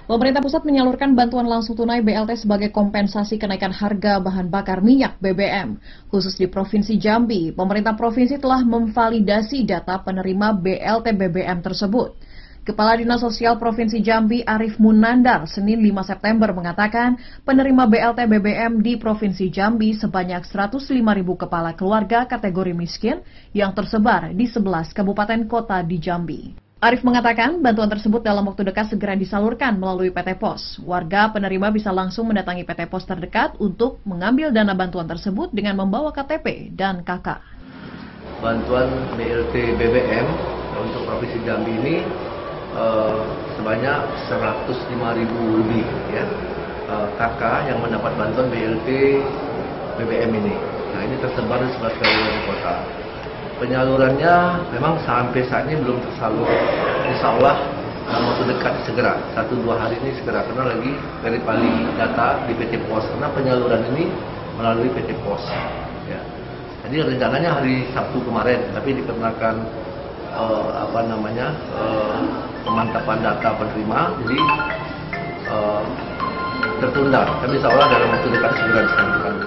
Pemerintah pusat menyalurkan bantuan langsung tunai BLT sebagai kompensasi kenaikan harga bahan bakar minyak BBM. Khusus di Provinsi Jambi, pemerintah provinsi telah memvalidasi data penerima BLT BBM tersebut. Kepala Dinas Sosial Provinsi Jambi Arif Munandar Senin 5 September mengatakan penerima BLT BBM di Provinsi Jambi sebanyak 105.000 kepala keluarga kategori miskin yang tersebar di 11 kabupaten kota di Jambi. Arif mengatakan bantuan tersebut dalam waktu dekat segera disalurkan melalui PT POS. Warga penerima bisa langsung mendatangi PT POS terdekat untuk mengambil dana bantuan tersebut dengan membawa KTP dan KK. Bantuan BLT BBM untuk Provinsi Jambi ini sebanyak 105.000 lebih ya, KK yang mendapat bantuan BLT BBM ini. Nah, ini tersebar di 11 kabupaten kota. Penyalurannya memang sampai saat ini belum tersalur. Insya Allah dalam waktu dekat segera, 1-2 hari ini segera, karena lagi verify data di PT POS, karena penyaluran ini melalui PT POS. Ya. Jadi rencananya hari Sabtu kemarin, tapi dikarenakan pemantapan data penerima, jadi tertunda. Tapi insya Allah dalam waktu dekat segera disampaikan.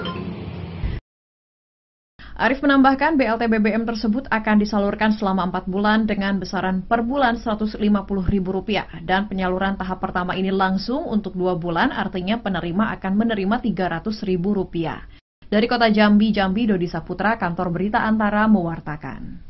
Arif menambahkan BLT BBM tersebut akan disalurkan selama 4 bulan dengan besaran per bulan Rp150.000 dan penyaluran tahap pertama ini langsung untuk 2 bulan, artinya penerima akan menerima Rp300.000. Dari Kota Jambi, Dodi Saputra, Kantor Berita Antara mewartakan.